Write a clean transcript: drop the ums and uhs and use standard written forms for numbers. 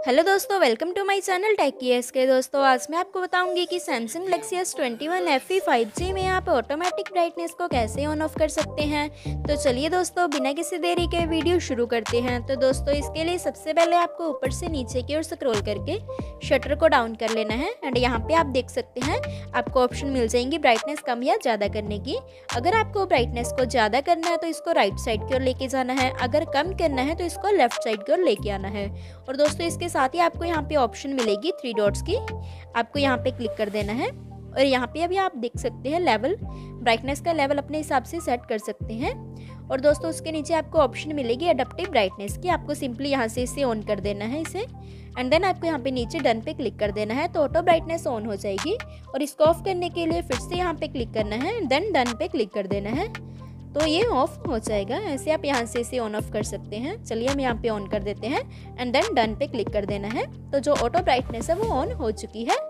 Hello दोस्तों, welcome to my channel tech के। दोस्तों आज मैं आपको बताऊंगी कि Samsung Galaxy S21 FE 5G में आप ऑटोमेटिक ब्राइटनेस को कैसे ऑन ऑफ कर सकते हैं। तो चलिए दोस्तों, बिना किसी देरी के वीडियो शुरू करते हैं। तो दोस्तों इसके लिए सबसे पहले आपको ऊपर से नीचे की ओर स्क्रॉल करके शटर को डाउन कर लेना है। एंड यहाँ पे आप देख सकते हैं आपको ऑप्शन मिल जाएंगी ब्राइटनेस कम या ज़्यादा करने की। अगर आपको ब्राइटनेस को ज़्यादा करना है तो इसको राइट साइड की ओर लेके जाना है, अगर कम करना है तो इसको लेफ्ट साइड की ओर लेके आना है। और दोस्तों इसके साथ ही आपको यहाँ पे ऑप्शन मिलेगी 3 डॉट्स की, आपको यहाँ पे क्लिक कर देना है। और यहाँ पे अभी आप देख सकते हैं लेवल, ब्राइटनेस का लेवल अपने हिसाब से सेट कर सकते हैं। और दोस्तों उसके नीचे आपको ऑप्शन मिलेगी एडेप्टिव ब्राइटनेस की, आपको सिंपली यहाँ से इसे ऑन कर देना है इसे। एंड देन आपको यहाँ पे नीचे डन पे क्लिक कर देना है तो ऑटो ब्राइटनेस ऑन हो जाएगी। और इसको ऑफ करने के लिए फिर से यहाँ पे क्लिक करना है, देन डन पे क्लिक कर देना है तो ये ऑफ हो जाएगा। ऐसे आप यहाँ से इसे ऑन ऑफ कर सकते हैं। चलिए हम यहाँ पे ऑन कर देते हैं एंड देन डन पे क्लिक कर देना है तो जो ऑटो ब्राइटनेस है वो ऑन हो चुकी है।